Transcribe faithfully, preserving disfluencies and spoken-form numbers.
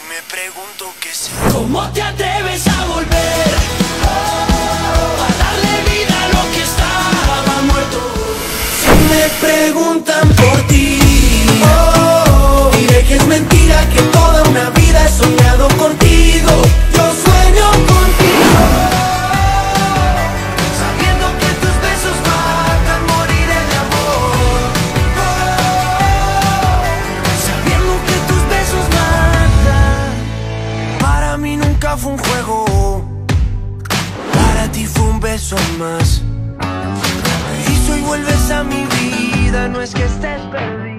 me pregunto qué sé. ¿Cómo te atreves a volver? Oh, a darle vida a lo que estaba muerto. Si me preguntan por ti, oh, diré que es mentira, que toda una vida he soñado contigo. Yo sueño contigo, sabiendo que tus besos matan, moriré de amor. Oh, sabiendo que tus besos matan. Para mí nunca fue un juego, para ti fue un beso más. Y si hoy vuelves a mi vida, no es que estés perdido.